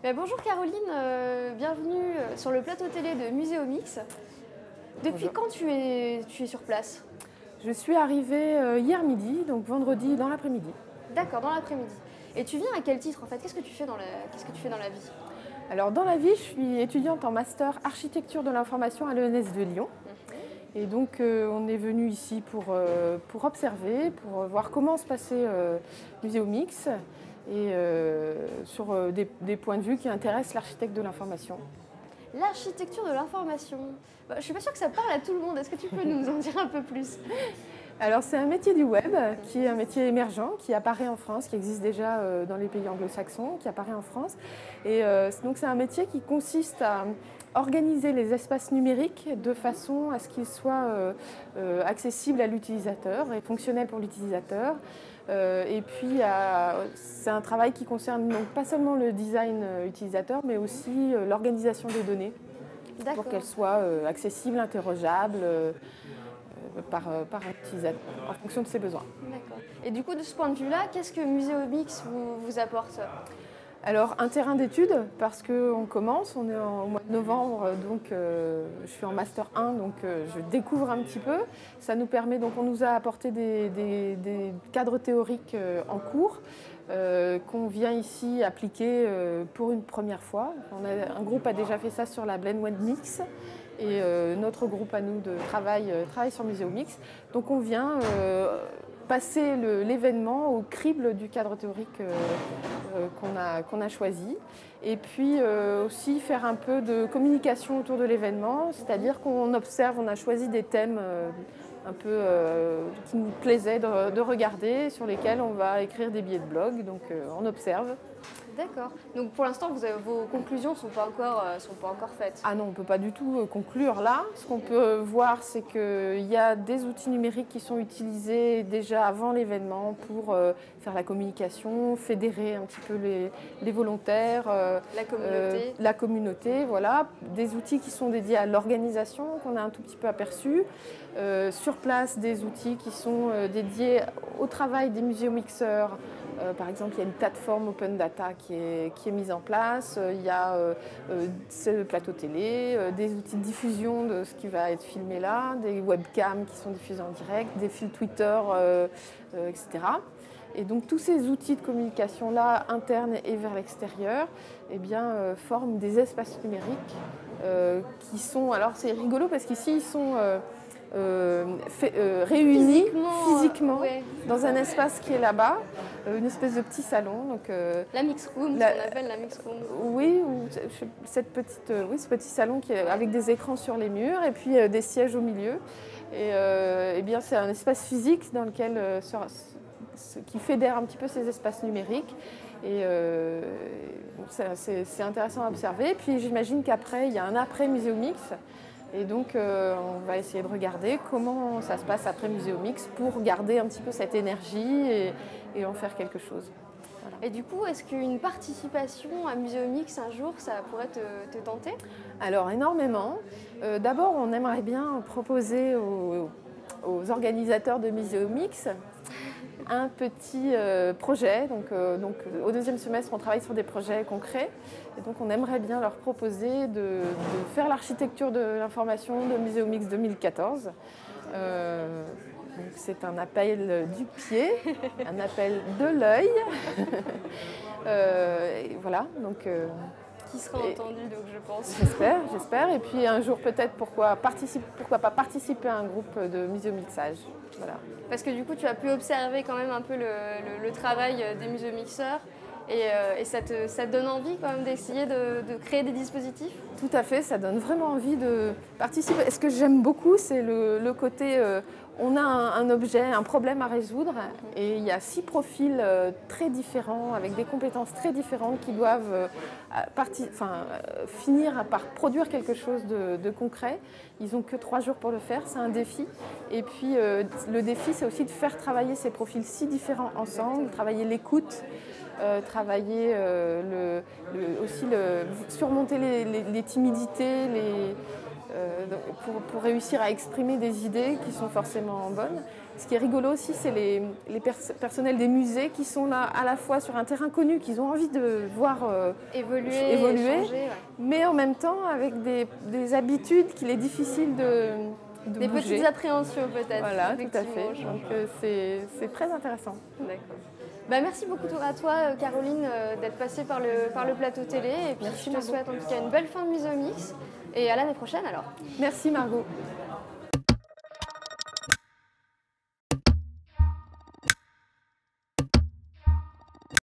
Bonjour Caroline, bienvenue sur le plateau télé de Muséomix. Depuis Bonjour. quand tu es sur place? Je suis arrivée hier midi, donc vendredi dans l'après-midi. D'accord, dans l'après-midi. Et tu viens à quel titre en fait? Qu'est-ce que tu fais dans la vie? Alors dans la vie, je suis étudiante en master architecture de l'information à l'ENS de Lyon. Et donc on est venu ici pour observer, pour voir comment se passait Muséomix et sur des points de vue qui intéressent l'architecte de l'information. L'architecture de l'information. Je suis pas sûre que ça parle à tout le monde. Est-ce que tu peux nous en dire un peu plus? Alors c'est un métier du web qui est un métier émergent qui apparaît en France, qui existe déjà dans les pays anglo-saxons, qui apparaît en France. Et donc c'est un métier qui consiste à organiser les espaces numériques de façon à ce qu'ils soient accessibles à l'utilisateur et fonctionnels pour l'utilisateur. Et puis c'est un travail qui concerne donc pas seulement le design utilisateur, mais aussi l'organisation des données pour qu'elles soient accessibles, interrogeables par un utilisateur en fonction de ses besoins. D'accord. Et du coup, de ce point de vue-là, qu'est-ce que Muséomix vous apporte? Alors, un terrain d'études, parce qu'on commence, on est au mois de novembre, donc je suis en Master 1, donc je découvre un petit peu. Ça nous permet, donc on nous a apporté des cadres théoriques en cours qu'on vient ici appliquer pour une première fois. Un groupe a déjà fait ça sur la Blend Web Mix. Et notre groupe à nous de travaille sur Muséomix. Donc on vient passer l'événement au crible du cadre théorique qu'on a choisi. Et puis aussi faire un peu de communication autour de l'événement, c'est-à-dire qu'on observe, on a choisi des thèmes un peu qui nous plaisaient de regarder, sur lesquels on va écrire des billets de blog, donc on observe. D'accord. Donc pour l'instant, vos conclusions ne sont pas encore faites. Ah non, on ne peut pas du tout conclure là. Ce qu'on peut voir, c'est qu'il y a des outils numériques qui sont utilisés déjà avant l'événement pour faire la communication, fédérer un petit peu les volontaires, la communauté, voilà. Des outils qui sont dédiés à l'organisation, qu'on a un tout petit peu aperçu. Sur place, des outils qui sont dédiés au travail des muséomixeurs. Par exemple, il y a une plateforme Open Data qui est mise en place. Il y a ce plateau télé, des outils de diffusion de ce qui va être filmé là, des webcams qui sont diffusés en direct, des fils Twitter, etc. Et donc tous ces outils de communication-là, internes et vers l'extérieur, eh bien, forment des espaces numériques qui sont... Alors c'est rigolo parce qu'ici, ils sont... réunis physiquement dans un espace qui est là-bas, une espèce de petit salon. Donc, la mix room, ce qu'on appelle la mix room. Oui, ce petit salon avec des écrans sur les murs et puis des sièges au milieu. Et bien, c'est un espace physique dans lequel qui fédère un petit peu ces espaces numériques. Et c'est intéressant à observer. Puis j'imagine qu'après, il y a un après Muséomix. Et donc, on va essayer de regarder comment ça se passe après Muséomix pour garder un petit peu cette énergie et en faire quelque chose. Voilà. Et du coup, est-ce qu'une participation à Muséomix un jour, ça pourrait te tenter? Alors, énormément. D'abord, on aimerait bien proposer aux organisateurs de Muséomix un petit projet. Donc, au deuxième semestre, on travaille sur des projets concrets. Et donc, on aimerait bien leur proposer de faire l'architecture de l'information de Muséomix 2014. C'est un appel du pied, un appel de l'œil. Voilà. Donc, qui sera entendu, donc je pense. J'espère. Et puis un jour peut-être, pourquoi pas participer à un groupe de muséomixage. Voilà. Parce que du coup, tu as pu observer quand même un peu le travail des muséomixeurs et ça te donne envie quand même d'essayer de créer des dispositifs? Tout à fait, ça donne vraiment envie de participer. Et ce que j'aime beaucoup, c'est le côté... on a un objet, un problème à résoudre et il y a 6 profils très différents, avec des compétences très différentes qui doivent finir par produire quelque chose de concret. Ils n'ont que 3 jours pour le faire, c'est un défi. Et puis le défi, c'est aussi de faire travailler ces profils si différents ensemble, travailler l'écoute, surmonter les timidités, pour réussir à exprimer des idées qui sont forcément bonnes. Ce qui est rigolo aussi, c'est les personnels des musées qui sont là à la fois sur un terrain connu, qu'ils ont envie de voir évoluer changer, ouais. mais en même temps avec des habitudes qu'il est difficile de des bouger. petites appréhensions peut-être. Voilà, tout à fait. Donc c'est très intéressant. D'accord. Bah, merci beaucoup à toi, Caroline, d'être passée par le plateau télé. Et puis Merci, je te souhaite en tout cas une belle fin de Mise au Mix. Et à l'année prochaine alors. Merci Margot.